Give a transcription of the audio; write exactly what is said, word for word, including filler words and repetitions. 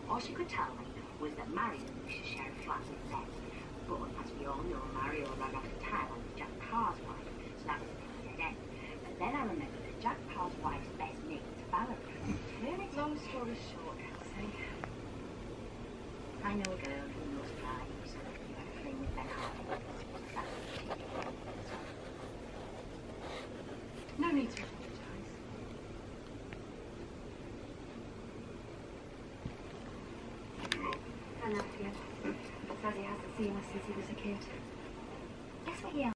All she could tell me was that Marion used to share a flat with Seth. But as we all know, Mario ran off to Thailand with Jack Parr's wife, so that was a dead end. But then I remembered that Jack Parr's wife's best mate was Valerie from maternity. Long story short, Elsie. I know a girl who knows Pride, so that you had a fling with Ben Hardy. No need to apologise. I love you. But Daddy hasn't seen us since he was a kid. Guess what he